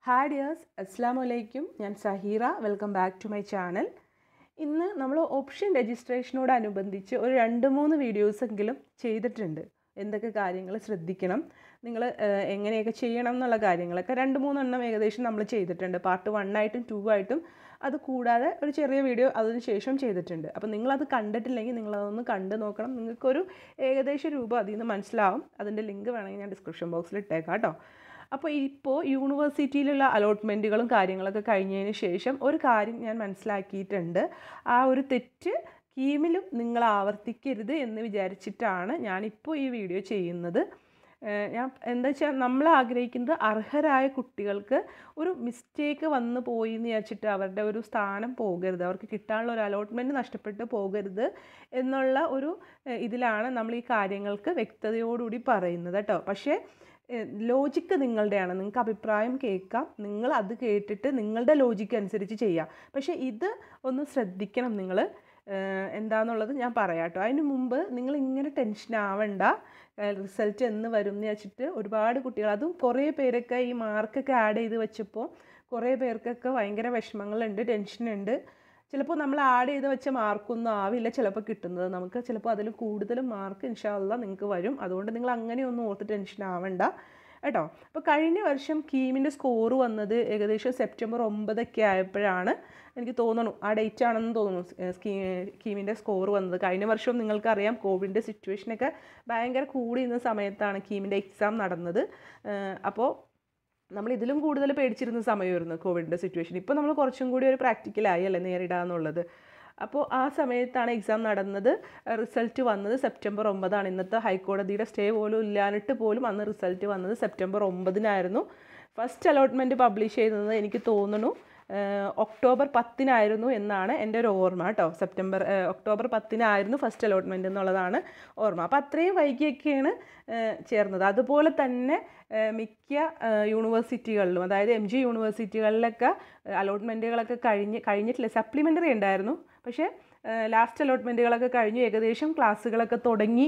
Hi dears, Assalamu alaikum. ഞാൻ Saheera. Welcome back to my channel. ഇന്ന് നമ്മൾ ഓപ്ഷൻ രജിസ്ട്രേഷനോടനുബന്ധിച്ച് ഒരു 2-3 വീഡിയോസെങ്കിലും ചെയ്തിട്ടുണ്ട്. എന്തൊക്കെ കാര്യങ്ങൾ ശ്രദ്ധിക്കണം, നിങ്ങൾ എങ്ങനെയൊക്കെ ചെയ്യണം എന്നുള്ള കാര്യങ്ങളൊക്കെ 2-3 എണ്ണം ഏകദേശം നമ്മൾ ചെയ്തിട്ടുണ്ട്. പാർട്ട് 1 ആയിട്ടും 2 ആയിട്ടും. അത് കൂടാതെ ഒരു ചെറിയ വീഡിയോ അതിന് ശേഷം ചെയ്തിട്ടുണ്ട്. അപ്പോൾ നിങ്ങളത് കണ്ടിട്ടില്ലെങ്കിൽ നിങ്ങളതൊന്ന് കണ്ടു നോക്കണം. നിങ്ങൾക്കൊരു ഏകദേശ രൂപം അതിൽ നിന്ന് മനസ്സിലാവും. അതിൻ്റെ ലിങ്ക് വേണമെങ്കിൽ ഞാൻ ഡിസ്ക്രിപ്ഷൻ ബോക്സിൽ ഇട്ടേക്കാം കേട്ടോ. അപ്പോൾ ഇപ്പോൾ യൂണിവേഴ്സിറ്റിയിലുള്ള അലോട്ട്മെൻറ്റുകളും കാര്യങ്ങളൊക്കെ കഴിഞ്ഞതിന് ശേഷം ഒരു കാര്യം ഞാൻ മനസ്സിലാക്കിയിട്ടുണ്ട്. ആ ഒരു തെറ്റ് കീമിലും നിങ്ങൾ ആവർത്തിക്കരുത് എന്ന് വിചാരിച്ചിട്ടാണ് ഞാനിപ്പോൾ ഈ വീഡിയോ ചെയ്യുന്നത്. ഞാൻ എന്താ വെച്ചാൽ നമ്മൾ ആഗ്രഹിക്കുന്നത് അർഹരായ കുട്ടികൾക്ക് ഒരു മിസ്റ്റേക്ക് വന്നു പോയി എന്ന് വിചാരിച്ചിട്ട് അവരുടെ ഒരു സ്ഥാനം പോകരുത്, അവർക്ക് കിട്ടാനുള്ള ഒരു അലോട്ട്മെൻറ്റ് നഷ്ടപ്പെട്ട് പോകരുത് എന്നുള്ള ഒരു ഇതിലാണ് നമ്മൾ ഈ കാര്യങ്ങൾക്ക് വ്യക്തതയോടുകൂടി പറയുന്നത് കേട്ടോ. പക്ഷേ ലോജിക്ക് നിങ്ങളുടെയാണ്, നിങ്ങൾക്ക് അഭിപ്രായം കേൾക്കാം, നിങ്ങൾ അത് കേട്ടിട്ട് നിങ്ങളുടെ ലോജിക്ക് അനുസരിച്ച് ചെയ്യാം. പക്ഷേ ഇത് ഒന്ന് ശ്രദ്ധിക്കണം നിങ്ങൾ എന്താണെന്നുള്ളത് ഞാൻ പറയാം കേട്ടോ. അതിന് മുമ്പ് നിങ്ങൾ ഇങ്ങനെ ടെൻഷൻ ആവണ്ട. റിസൾട്ട് എന്ന് വരും എന്ന് വെച്ചിട്ട് ഒരുപാട് കുട്ടികൾ, അതും കുറേ പേരൊക്കെ ഈ മാർക്കൊക്കെ ആഡ് ചെയ്ത് വെച്ചപ്പോൾ കുറേ പേർക്കൊക്കെ ഭയങ്കര വിഷമങ്ങളുണ്ട്, ടെൻഷനുണ്ട്. ചിലപ്പോൾ നമ്മൾ ആഡ് ചെയ്ത് വെച്ച മാർക്കൊന്നും ആവില്ല ചിലപ്പോൾ കിട്ടുന്നത്, നമുക്ക് ചിലപ്പോൾ അതിൽ കൂടുതൽ മാർക്ക് ഇൻഷാ അല്ലാഹ് നിങ്ങൾക്ക് വരും. അതുകൊണ്ട് നിങ്ങൾ അങ്ങനെയൊന്നും ഓർത്ത് ടെൻഷൻ ആവണ്ട കേട്ടോ. അപ്പോൾ കഴിഞ്ഞ വർഷം കീമിൻ്റെ സ്കോർ വന്നത് ഏകദേശം സെപ്റ്റംബർ 9 ആയപ്പോഴാണ് എനിക്ക് തോന്നുന്നു, ആ ഡേറ്റ് ആണെന്ന് തോന്നുന്നു കീമിൻ്റെ സ്കോർ വന്നത്. കഴിഞ്ഞ വർഷം നിങ്ങൾക്കറിയാം കോവിഡിൻ്റെ സിറ്റുവേഷനൊക്കെ ഭയങ്കര കൂടിയിരുന്ന സമയത്താണ് കീമിൻ്റെ എക്സാം നടന്നത്. അപ്പോൾ നമ്മൾ ഇതിലും കൂടുതൽ പേടിച്ചിരുന്ന സമയമായിരുന്നു കോവിഡിൻ്റെ സിറ്റുവേഷൻ. ഇപ്പോൾ നമ്മൾ കുറച്ചും കൂടി ഒരു പ്രാക്ടിക്കലായി അല്ലേ നേരിടാന്നുള്ളത്. അപ്പോൾ ആ സമയത്താണ് എക്സാം നടന്നത്. റിസൾട്ട് വന്നത് സെപ്റ്റംബർ 9. ഇന്നത്തെ ഹൈക്കോടതിയുടെ സ്റ്റേ പോലും ഇല്ലാഞ്ഞിട്ട് പോലും അന്ന് റിസൾട്ട് വന്നത് സെപ്റ്റംബർ 9 ഫസ്റ്റ് അലോട്ട്മെൻറ്റ് പബ്ലിഷ് ചെയ്യുന്നത് എനിക്ക് തോന്നുന്നു ഒക്ടോബർ 10 എന്നാണ് എൻ്റെ ഒരു ഓർമ്മ കേട്ടോ. ഒക്ടോബർ 10 ഫസ്റ്റ് അലോട്ട്മെൻറ്റ് എന്നുള്ളതാണ് ഓർമ്മ. അപ്പോൾ അത്രയും വൈകിയൊക്കെയാണ് ചേർന്നത്. അതുപോലെ തന്നെ മിക്ക യൂണിവേഴ്സിറ്റികളിലും, അതായത് MG യൂണിവേഴ്സിറ്റികളിലൊക്കെ അലോട്ട്മെൻറ്റുകളൊക്കെ കഴിഞ്ഞിട്ടില്ല. സപ്ലിമെൻ്ററി ഉണ്ടായിരുന്നു, പക്ഷേ ലാസ്റ്റ് അലോട്ട്മെൻറ്റുകളൊക്കെ കഴിഞ്ഞു. ഏകദേശം ക്ലാസ്സുകളൊക്കെ തുടങ്ങി.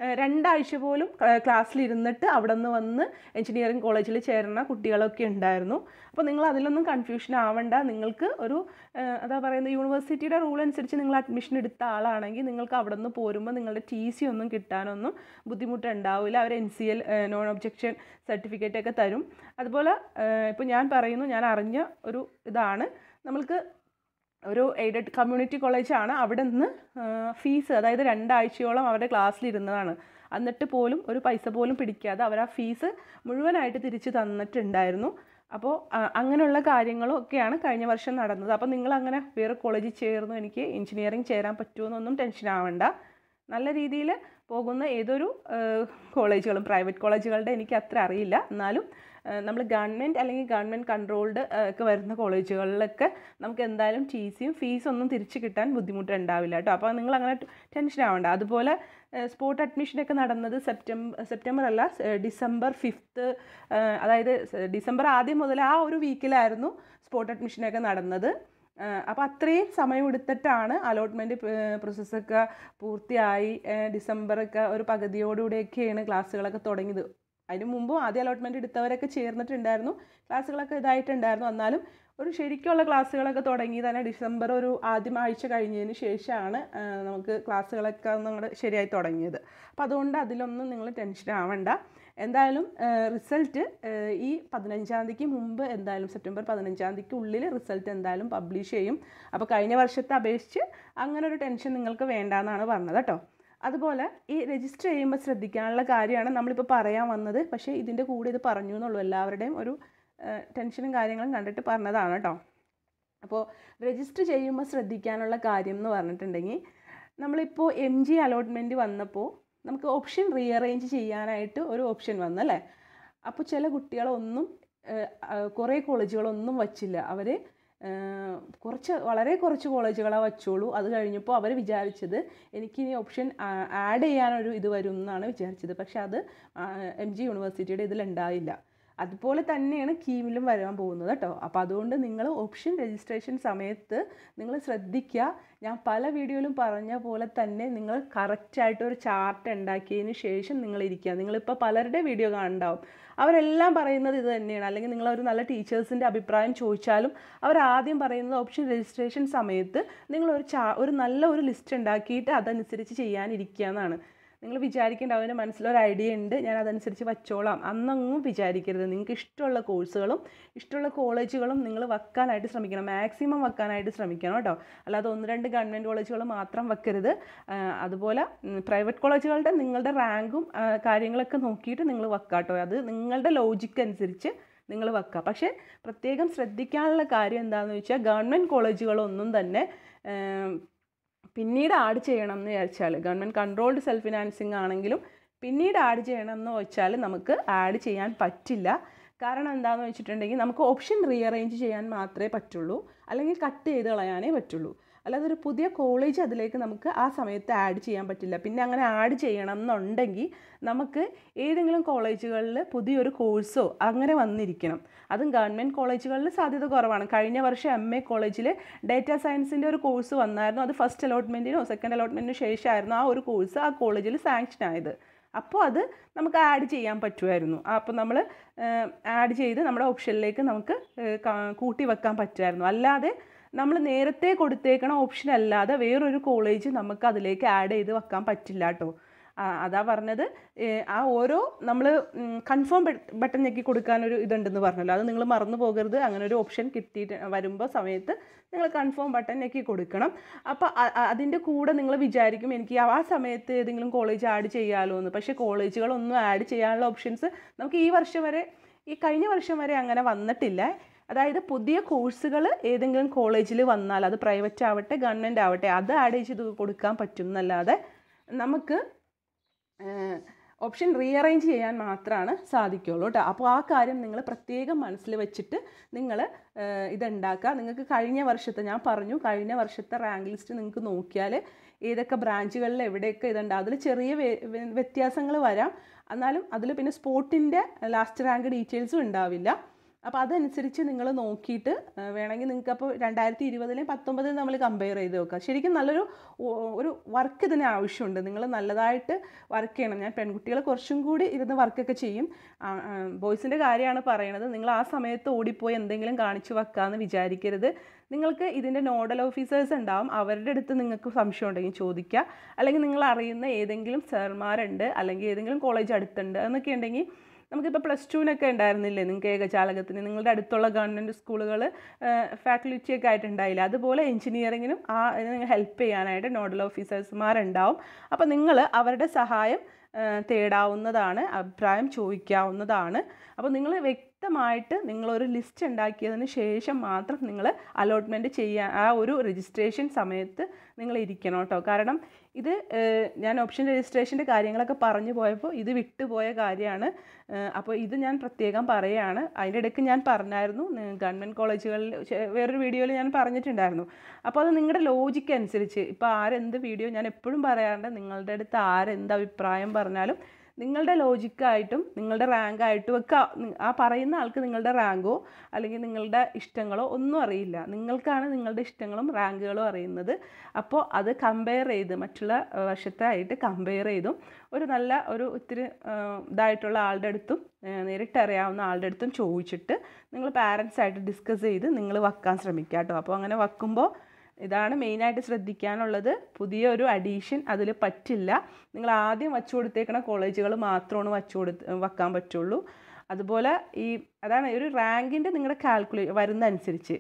2 ആഴ്ച പോലും ക്ലാസ്സിലിരുന്നിട്ട് അവിടെ നിന്ന് വന്ന് എഞ്ചിനീയറിംഗ് കോളേജിൽ ചേരുന്ന കുട്ടികളൊക്കെ ഉണ്ടായിരുന്നു. അപ്പോൾ നിങ്ങൾ അതിലൊന്നും കൺഫ്യൂഷൻ ആവണ്ട. നിങ്ങൾക്ക് ഒരു അതാ പറയുന്നത് യൂണിവേഴ്സിറ്റിയുടെ റൂൾ അനുസരിച്ച് നിങ്ങൾ അഡ്മിഷൻ എടുത്ത ആളാണെങ്കിൽ നിങ്ങൾക്ക് അവിടെ നിന്ന് പോരുമ്പോൾ നിങ്ങളുടെ TC ഒന്നും കിട്ടാനൊന്നും ബുദ്ധിമുട്ടുണ്ടാവില്ല. അവർ NCL നോൺ ഒബ്ജക്ഷൻ സർട്ടിഫിക്കറ്റൊക്കെ തരും. അതുപോലെ ഇപ്പോൾ ഞാൻ പറയുന്നു, ഞാൻ അറിഞ്ഞ ഒരു ഇതാണ്, നമ്മൾക്ക് ഒരു എയ്ഡഡ് കമ്മ്യൂണിറ്റി കോളേജാണ്. അവിടെ നിന്ന് ഫീസ്, അതായത് 2 ആഴ്ചയോളം അവരുടെ ക്ലാസ്സിലിരുന്നതാണ്. എന്നിട്ട് പോലും ഒരു പൈസ പോലും പിടിക്കാതെ അവർ ആ ഫീസ് മുഴുവനായിട്ട് തിരിച്ച് തന്നിട്ടുണ്ടായിരുന്നു. അപ്പോൾ അങ്ങനെയുള്ള കാര്യങ്ങളും ഒക്കെയാണ് കഴിഞ്ഞ വർഷം നടന്നത്. അപ്പോൾ നിങ്ങളങ്ങനെ വേറെ കോളേജിൽ ചേർന്നു എനിക്ക് എഞ്ചിനീയറിംഗ് ചേരാൻ പറ്റുമെന്നൊന്നും ടെൻഷൻ ആവണ്ട. നല്ല രീതിയിൽ പോകുന്ന ഏതൊരു കോളേജുകളും, പ്രൈവറ്റ് കോളേജുകളുടെ എനിക്ക് അത്ര അറിയില്ല, എന്നാലും നമ്മൾ ഗവൺമെൻറ് അല്ലെങ്കിൽ ഗവൺമെൻറ് കൺട്രോൾഡ് ഒക്കെ വരുന്ന കോളേജുകളിലൊക്കെ നമുക്ക് എന്തായാലും TCയും ഫീസൊന്നും തിരിച്ച് കിട്ടാൻ ബുദ്ധിമുട്ടുണ്ടാവില്ല കേട്ടോ. അപ്പോൾ നിങ്ങൾ അങ്ങനെ ടെൻഷൻ ആവണ്ട. അതുപോലെ സ്പോട്ട് അഡ്മിഷനൊക്കെ നടന്നത് സെപ്റ്റംബർ അല്ല, ഡിസംബർ 5, അതായത് ഡിസംബർ ആദ്യം മുതൽ ആ ഒരു വീക്കിലായിരുന്നു സ്പോട്ട് അഡ്മിഷനൊക്കെ നടന്നത്. അപ്പോൾ അത്രയും സമയം എടുത്തിട്ടാണ് അലോട്ട്മെൻറ്റ് പ്രോസസ്സൊക്കെ പൂർത്തിയായി. ഡിസംബറൊക്കെ ഒരു പകുതിയോടുകൂടിയൊക്കെയാണ് ക്ലാസ്സുകളൊക്കെ തുടങ്ങിയത്. അതിന് മുമ്പും ആദ്യ അലോട്ട്മെൻറ്റ് എടുത്തവരൊക്കെ ചേർന്നിട്ടുണ്ടായിരുന്നു, ക്ലാസ്സുകളൊക്കെ ഇതായിട്ടുണ്ടായിരുന്നു. എന്നാലും ഒരു ശരിക്കുള്ള ക്ലാസ്സുകളൊക്കെ തുടങ്ങി തന്നെ ഡിസംബർ ഒരു ആദ്യം ആഴ്ച കഴിഞ്ഞതിന് ശേഷമാണ് നമുക്ക് ക്ലാസ്സുകളൊക്കെ നമ്മുടെ ശരിയായി തുടങ്ങിയത്. അപ്പോൾ അതുകൊണ്ട് അതിലൊന്നും നിങ്ങൾ ടെൻഷൻ ആവണ്ട. എന്തായാലും റിസൾട്ട് ഈ 15 മുമ്പ്, എന്തായാലും സെപ്റ്റംബർ 15 ഉള്ളിൽ റിസൾട്ട് എന്തായാലും പബ്ലിഷ് ചെയ്യും. അപ്പോൾ കഴിഞ്ഞ വർഷത്തെ അപേക്ഷിച്ച് അങ്ങനെ ഒരു ടെൻഷൻ നിങ്ങൾക്ക് വേണ്ടാന്നാണ് പറഞ്ഞത് കേട്ടോ. അതുപോലെ ഈ രജിസ്റ്റർ ചെയ്യുമ്പോൾ ശ്രദ്ധിക്കാനുള്ള കാര്യമാണ് നമ്മളിപ്പോൾ പറയാൻ വന്നത്. പക്ഷേ ഇതിൻ്റെ കൂടെ ഇത് പറഞ്ഞു എന്നുള്ളൂ, എല്ലാവരുടെയും ഒരു ടെൻഷനും കാര്യങ്ങളും കണ്ടിട്ട് പറഞ്ഞതാണ് കേട്ടോ. അപ്പോൾ രജിസ്റ്റർ ചെയ്യുമ്പോൾ ശ്രദ്ധിക്കാനുള്ള കാര്യം എന്ന് പറഞ്ഞിട്ടുണ്ടെങ്കിൽ, നമ്മളിപ്പോൾ MG അലോട്ട്മെൻറ്റ് വന്നപ്പോൾ നമുക്ക് ഓപ്ഷൻ റീഅറേഞ്ച് ചെയ്യാനായിട്ട് ഒരു ഓപ്ഷൻ വന്നല്ലേ. അപ്പോൾ ചില കുട്ടികളൊന്നും കുറേ കോളേജുകളൊന്നും വച്ചില്ല. അവർ വളരെ കുറച്ച് കോളേജുകളാണ് വച്ചോളൂ. അത് കഴിഞ്ഞപ്പോൾ അവർ വിചാരിച്ചത് എനിക്കിനി ഓപ്ഷൻ ആഡ് ചെയ്യാനൊരു ഇത് വരും എന്നാണ് വിചാരിച്ചത്. പക്ഷെ അത് MG യൂണിവേഴ്സിറ്റിയുടെ ഇതിലുണ്ടായില്ല. അതുപോലെ തന്നെയാണ് കീമിലും വരാൻ പോകുന്നത് കേട്ടോ. അപ്പോൾ അതുകൊണ്ട് നിങ്ങൾ ഓപ്ഷൻ രജിസ്ട്രേഷൻ സമയത്ത് നിങ്ങൾ ശ്രദ്ധിക്കുക. ഞാൻ പല വീഡിയോയിലും പറഞ്ഞ പോലെ തന്നെ നിങ്ങൾ കറക്റ്റായിട്ട് ഒരു ചാർട്ട് ഉണ്ടാക്കിയതിന് ശേഷം നിങ്ങൾ ഇരിക്കുക. നിങ്ങളിപ്പോൾ പലരുടെ വീഡിയോ കാണുന്നുണ്ടാവും, അവരെല്ലാം പറയുന്നത് ഇത് തന്നെയാണ്. അല്ലെങ്കിൽ നിങ്ങളൊരു നല്ല ടീച്ചേഴ്സിൻ്റെ അഭിപ്രായം ചോദിച്ചാലും അവരാദ്യം പറയുന്നത് ഓപ്ഷൻ രജിസ്ട്രേഷൻ സമയത്ത് നിങ്ങളൊരു ഒരു നല്ല ഒരു ലിസ്റ്റ് ഉണ്ടാക്കിയിട്ട് അതനുസരിച്ച് ചെയ്യാനിരിക്കുക എന്നാണ്. നിങ്ങൾ വിചാരിക്കേണ്ട അതിൻ്റെ മനസ്സിലൊരു ഐഡിയ ഉണ്ട്, ഞാൻ അതനുസരിച്ച് വച്ചോളാം അന്നൊന്നും വിചാരിക്കരുത്. നിങ്ങൾക്ക് ഇഷ്ടമുള്ള കോഴ്സുകളും ഇഷ്ടമുള്ള കോളേജുകളും നിങ്ങൾ വെക്കാനായിട്ട് ശ്രമിക്കണം, മാക്സിമം വെക്കാനായിട്ട് ശ്രമിക്കണം കേട്ടോ. അല്ലാതെ 1-2 ഗവൺമെൻറ് കോളേജുകൾ മാത്രം വെക്കരുത്. അതുപോലെ പ്രൈവറ്റ് കോളേജുകളുടെ നിങ്ങളുടെ റാങ്കും കാര്യങ്ങളൊക്കെ നോക്കിയിട്ട് നിങ്ങൾ വെക്കാം കേട്ടോ. അത് നിങ്ങളുടെ ലോജിക്ക് അനുസരിച്ച് നിങ്ങൾ വെക്കുക. പക്ഷേ പ്രത്യേകം ശ്രദ്ധിക്കാനുള്ള കാര്യം എന്താണെന്ന് വെച്ചാൽ ഗവൺമെൻറ് കോളേജുകളൊന്നും തന്നെ പിന്നീട് ആഡ് ചെയ്യണം എന്ന് വിചാരിച്ചാൽ, ഗവൺമെൻറ് കൺട്രോൾഡ് സെൽഫ് ഫിനാൻസിങ് ആണെങ്കിലും പിന്നീട് ആഡ് ചെയ്യണം എന്ന് വെച്ചാൽ നമുക്ക് ആഡ് ചെയ്യാൻ പറ്റില്ല. കാരണം എന്താണെന്ന് വെച്ചിട്ടുണ്ടെങ്കിൽ നമുക്ക് ഓപ്ഷൻ റീഅറേഞ്ച് ചെയ്യാൻ മാത്രമേ പറ്റുള്ളൂ, അല്ലെങ്കിൽ കട്ട് ചെയ്ത് കളയാനേ പറ്റുള്ളൂ. അല്ലാതെ ഒരു പുതിയ കോളേജ് അതിലേക്ക് നമുക്ക് ആ സമയത്ത് ആഡ് ചെയ്യാൻ പറ്റില്ല. പിന്നെ അങ്ങനെ ആഡ് ചെയ്യണം എന്നുണ്ടെങ്കിൽ നമുക്ക് ഏതെങ്കിലും കോളേജുകളിൽ പുതിയൊരു കോഴ്സോ അങ്ങനെ വന്നിരിക്കണം. അതും ഗവൺമെൻറ് കോളേജുകളിൽ സാധ്യത കുറവാണ്. കഴിഞ്ഞ വർഷം MA കോളേജിൽ ഡേറ്റാ സയൻസിൻ്റെ ഒരു കോഴ്സ് വന്നായിരുന്നു. അത് ഫസ്റ്റ് അലോട്ട്മെൻറ്റിനോ സെക്കൻഡ് അലോട്ട്മെൻറ്റിനോ ശേഷമായിരുന്നു ആ ഒരു കോഴ്സ് ആ കോളേജിൽ സാങ്ഷൻ ആയത്. അപ്പോൾ അത് നമുക്ക് ആഡ് ചെയ്യാൻ പറ്റുമായിരുന്നു. അപ്പോൾ നമ്മൾ ആഡ് ചെയ്ത് നമ്മുടെ ഓപ്ഷനിലേക്ക് നമുക്ക് കൂട്ടി വെക്കാൻ പറ്റുമായിരുന്നു. അല്ലാതെ നമ്മൾ നേരത്തെ കൊടുത്തേക്കണ ഓപ്ഷൻ അല്ലാതെ വേറൊരു കോളേജ് നമുക്ക് അതിലേക്ക് ആഡ് ചെയ്ത് വെക്കാൻ പറ്റില്ല കേട്ടോ. അതാ പറഞ്ഞത്. ആ ഓരോ നമ്മൾ കൺഫേം ബട്ടൺ ഞെക്കി കൊടുക്കാനൊരു ഇതുണ്ടെന്ന് പറഞ്ഞല്ലോ, അത് നിങ്ങൾ മറന്നു പോകരുത്. അങ്ങനെ ഒരു ഓപ്ഷൻ കിട്ടിയിട്ട് വരുമ്പോൾ സമയത്ത് നിങ്ങൾ കൺഫേം ബട്ടൺ ഞെക്കി കൊടുക്കണം. അപ്പോൾ അതിൻ്റെ കൂടെ നിങ്ങൾ വിചാരിക്കും എനിക്ക് ആ സമയത്ത് ഏതെങ്കിലും കോളേജ് ആഡ് ചെയ്യാമല്ലോ എന്ന്. പക്ഷേ കോളേജുകളൊന്നും ആഡ് ചെയ്യാനുള്ള ഓപ്ഷൻസ് നമുക്ക് ഈ കഴിഞ്ഞ വർഷം വരെ അങ്ങനെ വന്നിട്ടില്ല. അതായത് പുതിയ കോഴ്സുകൾ ഏതെങ്കിലും കോളേജിൽ വന്നാൽ അത് പ്രൈവറ്റ് ആവട്ടെ ഗവൺമെൻറ് ആവട്ടെ അത് ആഡ് ചെയ്ത് കൊടുക്കാൻ പറ്റും എന്നല്ലാതെ നമുക്ക് ഓപ്ഷൻ റീഅറേഞ്ച് ചെയ്യാൻ മാത്രമാണ് സാധിക്കുള്ളൂ കേട്ടോ. അപ്പോൾ ആ കാര്യം നിങ്ങൾ പ്രത്യേകം മനസ്സിൽ വെച്ചിട്ട് നിങ്ങൾ ഇതുണ്ടാക്കുക. നിങ്ങൾക്ക് കഴിഞ്ഞ വർഷത്തെ ഞാൻ പറഞ്ഞു, കഴിഞ്ഞ വർഷത്തെ റാങ്ക് ലിസ്റ്റ് നിങ്ങൾക്ക് നോക്കിയാൽ ഏതൊക്കെ ബ്രാഞ്ചുകളിൽ എവിടെയൊക്കെ ഇതുണ്ട്, അതിൽ ചെറിയ വ്യത്യാസങ്ങൾ വരാം. എന്നാലും അതിൽ പിന്നെ സ്പോട്ടിൻ്റെ ലാസ്റ്റ് റാങ്ക് ഡീറ്റെയിൽസും ഉണ്ടാവില്ല. അപ്പോൾ അതനുസരിച്ച് നിങ്ങൾ നോക്കിയിട്ട് വേണമെങ്കിൽ നിങ്ങൾക്ക് അപ്പോൾ 2020-ലെയും 2019-ലെയും നമ്മൾ കമ്പയർ ചെയ്ത് നോക്കുക. ശരിക്കും ഒരു വർക്ക് ഇതിന് ആവശ്യമുണ്ട്. നിങ്ങൾ നല്ലതായിട്ട് വർക്ക് ചെയ്യണം. ഞാൻ പെൺകുട്ടികൾ കുറച്ചും കൂടി ഇരുന്ന് വർക്കൊക്കെ ചെയ്യും. ബോയ്സിൻ്റെ കാര്യമാണ് പറയണത്. നിങ്ങൾ ആ സമയത്ത് ഓടിപ്പോയി എന്തെങ്കിലും കാണിച്ചു വെക്കാമെന്ന് വിചാരിക്കരുത്. നിങ്ങൾക്ക് ഇതിൻ്റെ നോഡൽ ഓഫീസേഴ്സ് ഉണ്ടാവും, അവരുടെ അടുത്ത് നിങ്ങൾക്ക് സംശയം ഉണ്ടെങ്കിൽ ചോദിക്കുക. അല്ലെങ്കിൽ നിങ്ങൾ അറിയുന്ന ഏതെങ്കിലും സാർമാരുണ്ട്, അല്ലെങ്കിൽ ഏതെങ്കിലും കോളേജ് അടുത്തുണ്ട് എന്നൊക്കെ ഉണ്ടെങ്കിൽ നമുക്കിപ്പോൾ +2-നൊക്കെ ഉണ്ടായിരുന്നില്ലേ നിങ്ങൾക്ക് ഏകജാലകത്തിന്, നിങ്ങളുടെ അടുത്തുള്ള ഗവൺമെൻറ് സ്കൂളുകൾ ഫാക്കൽറ്റിയൊക്കെ ആയിട്ടുണ്ടായില്ല. അതുപോലെ എഞ്ചിനീയറിങ്ങിനും ഹെൽപ്പ് ചെയ്യാനായിട്ട് നോഡൽ ഓഫീസേഴ്സുമാരുണ്ടാവും. അപ്പോൾ നിങ്ങൾ അവരുടെ സഹായം തേടാവുന്നതാണ്, അഭിപ്രായം ചോദിക്കാവുന്നതാണ്. അപ്പോൾ നിങ്ങൾ വ്യക്തമായിട്ട് നിങ്ങളൊരു ലിസ്റ്റ് ഉണ്ടാക്കിയതിന് ശേഷം മാത്രം നിങ്ങൾ അലോട്ട്മെൻറ്റ് ചെയ്യാൻ ആ ഒരു രജിസ്ട്രേഷൻ സമയത്ത് നിങ്ങൾ ഇരിക്കണം കേട്ടോ. കാരണം ഇത് ഞാൻ ഓപ്ഷൻ രജിസ്ട്രേഷൻ്റെ കാര്യങ്ങളൊക്കെ പറഞ്ഞു പോയപ്പോൾ ഇത് വിട്ടുപോയ കാര്യമാണ്. അപ്പോൾ ഇത് ഞാൻ പ്രത്യേകം പറയുകയാണ്. അതിൻ്റെ ഇടയ്ക്ക് ഞാൻ പറഞ്ഞായിരുന്നു ഗവൺമെൻറ് കോളേജുകളിൽ വേറൊരു വീഡിയോയിൽ ഞാൻ പറഞ്ഞിട്ടുണ്ടായിരുന്നു. അപ്പോൾ അത് നിങ്ങളുടെ ലോജിക്ക് അനുസരിച്ച് ഇപ്പോൾ ആരെന്ത് വീഡിയോ ഞാൻ എപ്പോഴും പറയാറുണ്ട്, നിങ്ങളുടെ അടുത്ത് ആരെന്ത് അഭിപ്രായം പറഞ്ഞാലും നിങ്ങളുടെ ലോജിക്കായിട്ടും നിങ്ങളുടെ റാങ്കായിട്ടും ഒക്കെ ആ പറയുന്ന ആൾക്ക് നിങ്ങളുടെ റാങ്കോ അല്ലെങ്കിൽ നിങ്ങളുടെ ഇഷ്ടങ്ങളോ ഒന്നും അറിയില്ല. നിങ്ങൾക്കാണ് നിങ്ങളുടെ ഇഷ്ടങ്ങളും റാങ്കുകളും അറിയുന്നത്. അപ്പോൾ അത് കമ്പയർ ചെയ്ത് മറ്റുള്ള വർഷത്തായിട്ട് കമ്പയർ ചെയ്തും ഒരു ഇത്തിരി ഇതായിട്ടുള്ള ആളുടെ അടുത്തും നേരിട്ട് അറിയാവുന്ന ആളുടെ അടുത്തും ചോദിച്ചിട്ട് നിങ്ങൾ പാരൻസായിട്ട് ഡിസ്കസ് ചെയ്ത് നിങ്ങൾ വെക്കാൻ ശ്രമിക്കുക കേട്ടോ. അപ്പോൾ അങ്ങനെ വെക്കുമ്പോൾ ഇതാണ് മെയിനായിട്ട് ശ്രദ്ധിക്കാനുള്ളത്. പുതിയൊരു അഡീഷൻ അതിൽ പറ്റില്ല. നിങ്ങൾ ആദ്യം വച്ചു കൊടുത്തേക്കണ കോളേജുകൾ മാത്രമാണ് വെക്കാൻ പറ്റുള്ളൂ. അതുപോലെ അതാണ് ഒരു റാങ്കിൻ്റെ നിങ്ങളുടെ വരുന്ന അനുസരിച്ച്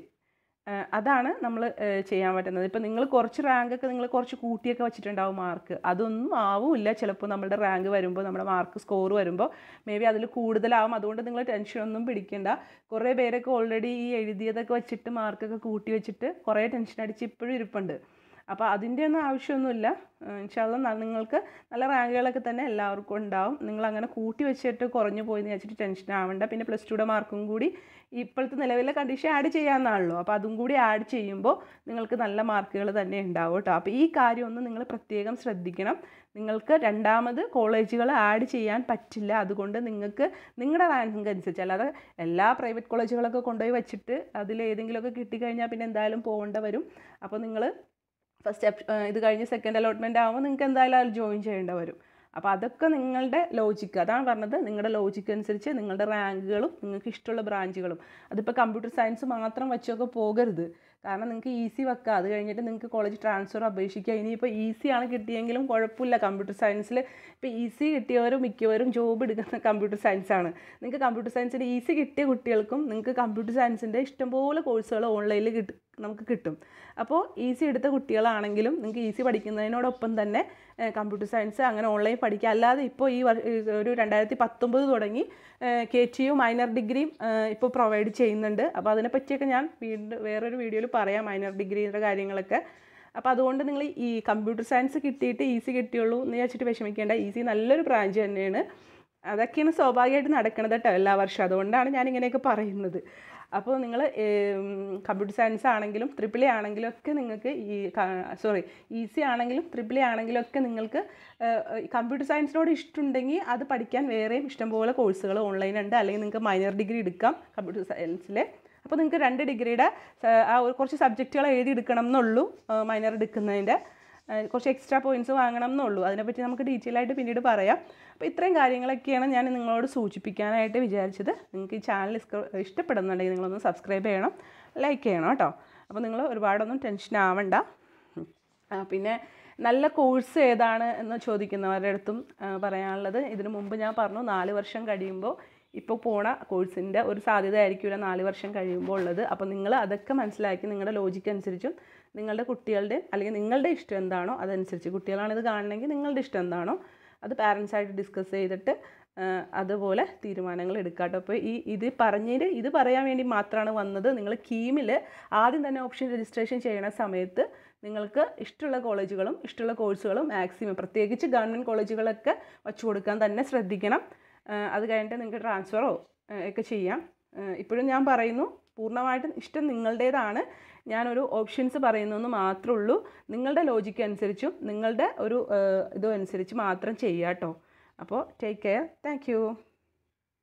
അതാണ് നമ്മൾ ചെയ്യാൻ പറ്റുന്നത്. ഇപ്പോൾ നിങ്ങൾ കുറച്ച് റാങ്കൊക്കെ നിങ്ങൾ കുറച്ച് കൂട്ടിയൊക്കെ വെച്ചിട്ടുണ്ടാവും മാർക്ക്, അതൊന്നും ആവില്ല. ചിലപ്പോൾ നമ്മുടെ റാങ്ക് വരുമ്പോൾ നമ്മുടെ മാർക്ക് സ്കോർ വരുമ്പോൾ മേ ബി അതിൽ കൂടുതലാവും. അതുകൊണ്ട് നിങ്ങൾ ടെൻഷനൊന്നും പിടിക്കേണ്ട. കുറേ പേരൊക്കെ ഓൾറെഡി ഈ എഴുതിയതൊക്കെ വെച്ചിട്ട് മാർക്കൊക്കെ കൂട്ടി വെച്ചിട്ട് കുറേ ടെൻഷൻ അടിച്ച് ഇപ്പോഴും ഇരിപ്പുണ്ട്. അപ്പോൾ അതിൻ്റെ ഒന്നും ആവശ്യമൊന്നുമില്ല. ഇൻഷാല്ലാ നിങ്ങൾക്ക് നല്ല റാങ്കുകളൊക്കെ തന്നെ എല്ലാവർക്കും ഉണ്ടാവും. നിങ്ങളങ്ങനെ കൂട്ടി വെച്ചിട്ട് കുറഞ്ഞു പോയി എന്ന് വെച്ചിട്ട് ടെൻഷൻ ആവണ്ട. പിന്നെ പ്ലസ് ടുയുടെ മാർക്കും കൂടി ഇപ്പോഴത്തെ നിലവിലെ കണ്ടീഷൻ ആഡ് ചെയ്യാമെന്നാണല്ലോ. അപ്പോൾ അതും കൂടി ആഡ് ചെയ്യുമ്പോൾ നിങ്ങൾക്ക് നല്ല മാർക്കുകൾ തന്നെ ഉണ്ടാവും കേട്ടോ. അപ്പോൾ ഈ കാര്യം ഒന്ന് നിങ്ങൾ പ്രത്യേകം ശ്രദ്ധിക്കണം. നിങ്ങൾക്ക് രണ്ടാമത് കോളേജുകൾ ആഡ് ചെയ്യാൻ പറ്റില്ല. അതുകൊണ്ട് നിങ്ങൾക്ക് നിങ്ങളുടെ റാങ്ക് അനുസരിച്ച്, അല്ലാതെ എല്ലാ പ്രൈവറ്റ് കോളേജുകളൊക്കെ കൊണ്ടുപോയി വെച്ചിട്ട് അതിലേതെങ്കിലുമൊക്കെ കിട്ടിക്കഴിഞ്ഞാൽ പിന്നെ എന്തായാലും പോകേണ്ട വരും. അപ്പോൾ നിങ്ങൾ ഫസ്റ്റ് ഇത് കഴിഞ്ഞ് സെക്കൻഡ് അലോട്ട്മെൻറ്റ് ആകുമ്പോൾ നിങ്ങൾക്ക് എന്തായാലും അതിൽ ജോയിൻ ചെയ്യേണ്ടി വരും. അപ്പോൾ അതൊക്കെ നിങ്ങളുടെ ലോജിക്ക്, അതാണ് പറഞ്ഞത്, നിങ്ങളുടെ ലോജിക്ക് അനുസരിച്ച് നിങ്ങളുടെ റാങ്കുകളും നിങ്ങൾക്ക് ഇഷ്ടമുള്ള ബ്രാഞ്ചുകളും. അതിപ്പോൾ കമ്പ്യൂട്ടർ സയൻസ് മാത്രം വെച്ചൊക്കെ പോകരുത്. കാരണം നിങ്ങൾക്ക് ഈസി വെക്കാം, അത് കഴിഞ്ഞിട്ട് നിങ്ങൾക്ക് കോളേജ് ട്രാൻസ്ഫർ അപേക്ഷിക്കുക. ഇനിയിപ്പോൾ ഈസിയാണ് കിട്ടിയെങ്കിലും കുഴപ്പമില്ല. കമ്പ്യൂട്ടർ സയൻസിൽ ഇപ്പോൾ ഈസി കിട്ടിയവരും മിക്കവരും ജോബ് എടുക്കുന്ന കമ്പ്യൂട്ടർ സയൻസാണ്. നിങ്ങൾക്ക് കമ്പ്യൂട്ടർ സയൻസിൻ്റെ ഈസി കിട്ടിയ കുട്ടികൾക്കും നിങ്ങൾക്ക് കമ്പ്യൂട്ടർ സയൻസിൻ്റെ ഇഷ്ടംപോലെ കോഴ്സുകൾ ഓൺലൈനിൽ നമുക്ക് കിട്ടും. അപ്പോൾ ഈസി എടുത്ത കുട്ടികളാണെങ്കിലും നിങ്ങൾക്ക് ഈസി പഠിക്കുന്നതിനോടൊപ്പം തന്നെ കമ്പ്യൂട്ടർ സയൻസ് അങ്ങനെ ഓൺലൈൻ പഠിക്കുക. അല്ലാതെ ഇപ്പോൾ ഈ ഒരു 2019 തുടങ്ങി KTU മൈനർ ഡിഗ്രിയും ഇപ്പോൾ പ്രൊവൈഡ് ചെയ്യുന്നുണ്ട്. അപ്പോൾ അതിനെപ്പറ്റിയൊക്കെ ഞാൻ വേറൊരു വീഡിയോയിൽ പറയാം, മൈനർ ഡിഗ്രിയുടെ കാര്യങ്ങളൊക്കെ. അപ്പോൾ അതുകൊണ്ട് നിങ്ങൾ ഈ കമ്പ്യൂട്ടർ സയൻസ് കിട്ടിയിട്ട് ഈസി കിട്ടിയുള്ളൂ എന്ന് വിചാരിച്ചിട്ട് വിഷമിക്കേണ്ട. ഈസി നല്ലൊരു ബ്രാഞ്ച് തന്നെയാണ്. അതൊക്കെയാണ് സ്വാഭാവികമായിട്ട് നടക്കുന്നത് കേട്ടോ എല്ലാ വർഷവും. അതുകൊണ്ടാണ് ഞാൻ ഇങ്ങനെയൊക്കെ പറയുന്നത്. അപ്പോൾ നിങ്ങൾ കമ്പ്യൂട്ടർ സയൻസ് ആണെങ്കിലും AAA ആണെങ്കിലും ഒക്കെ നിങ്ങൾക്ക് ഈസി ആണെങ്കിലും AAA ആണെങ്കിലും ഒക്കെ നിങ്ങൾക്ക് കമ്പ്യൂട്ടർ സയൻസിനോട് ഇഷ്ടമുണ്ടെങ്കിൽ അത് പഠിക്കാൻ വേറെയും ഇഷ്ടംപോലെ കോഴ്സുകൾ ഓൺലൈൻ ഉണ്ട്. അല്ലെങ്കിൽ നിങ്ങൾക്ക് മൈനർ ഡിഗ്രി എടുക്കാം കമ്പ്യൂട്ടർ സയൻസിൽ. അപ്പോൾ നിങ്ങൾക്ക് 2 ഡിഗ്രിയുടെ കുറച്ച് സബ്ജക്റ്റുകൾ എഴുതിയെടുക്കണം എന്നുള്ളൂ. മൈനർ എടുക്കുന്നതിൻ്റെ കുറച്ച് എക്സ്ട്രാ പോയിൻറ്റ്സ് വാങ്ങണം എന്നുള്ളൂ. അതിനെപ്പറ്റി നമുക്ക് ഡീറ്റെയിൽ ആയിട്ട് പിന്നീട് പറയാം. അപ്പോൾ ഇത്രയും കാര്യങ്ങളൊക്കെയാണ് ഞാൻ നിങ്ങളോട് സൂചിപ്പിക്കാനായിട്ട് വിചാരിച്ചത്. നിങ്ങൾക്ക് ഈ ചാനൽ ഇഷ്ടപ്പെടുന്നുണ്ടെങ്കിൽ നിങ്ങളൊന്ന് സബ്സ്ക്രൈബ് ചെയ്യണം, ലൈക്ക് ചെയ്യണം കേട്ടോ. അപ്പോൾ നിങ്ങൾ ഒരുപാടൊന്നും ടെൻഷൻ ആവണ്ട. പിന്നെ നല്ല കോഴ്സ് ഏതാണ് എന്ന് ചോദിക്കുന്നവരുടെ അടുത്തും പറയാനുള്ളത്, ഇതിനു മുമ്പ് ഞാൻ പറഞ്ഞു 4 വർഷം കഴിയുമ്പോൾ ഇപ്പോൾ പോണ കോഴ്സിൻ്റെ ഒരു സാധ്യത ആയിരിക്കില്ല 4 വർഷം കഴിയുമ്പോൾ ഉള്ളത്. അപ്പോൾ നിങ്ങൾ അതൊക്കെ മനസ്സിലാക്കി നിങ്ങളുടെ ലോജിക്ക് അനുസരിച്ചും നിങ്ങളുടെ കുട്ടികളുടെ അല്ലെങ്കിൽ നിങ്ങളുടെ ഇഷ്ടം എന്താണോ അതനുസരിച്ച്, കുട്ടികളാണിത് കാണണമെങ്കിൽ നിങ്ങളുടെ ഇഷ്ടം എന്താണോ അത് പാരൻസായിട്ട് ഡിസ്കസ് ചെയ്തിട്ട് അതുപോലെ തീരുമാനങ്ങൾ എടുക്കാം കേട്ടോ. അപ്പോൾ ഇത് പറയാൻ വേണ്ടി മാത്രമാണ് വന്നത്. നിങ്ങൾ KEAMൽ ആദ്യം തന്നെ ഓപ്ഷൻ രജിസ്ട്രേഷൻ ചെയ്യണ സമയത്ത് നിങ്ങൾക്ക് ഇഷ്ടമുള്ള കോളേജുകളും ഇഷ്ടമുള്ള കോഴ്സുകളും മാക്സിമം, പ്രത്യേകിച്ച് ഗവൺമെൻറ് കോളേജുകളൊക്കെ വച്ചു കൊടുക്കാൻ തന്നെ ശ്രദ്ധിക്കണം. അത് കഴിഞ്ഞിട്ട് നിങ്ങൾക്ക് ട്രാൻസ്ഫറോ ഒക്കെ ചെയ്യാം. ഇപ്പോഴും ഞാൻ പറയുന്നു, പൂർണ്ണമായിട്ടും ഇഷ്ടം നിങ്ങളുടേതാണ്. ഞാനൊരു ഓപ്ഷൻസ് പറയുന്നതെന്ന് മാത്രമേ ഉള്ളൂ. നിങ്ങളുടെ ലോജിക്ക് അനുസരിച്ചും നിങ്ങളുടെ ഒരു ഇതും അനുസരിച്ച് മാത്രം ചെയ്യാം കേട്ടോ. അപ്പോൾ ടേക്ക് കെയർ. Thank you.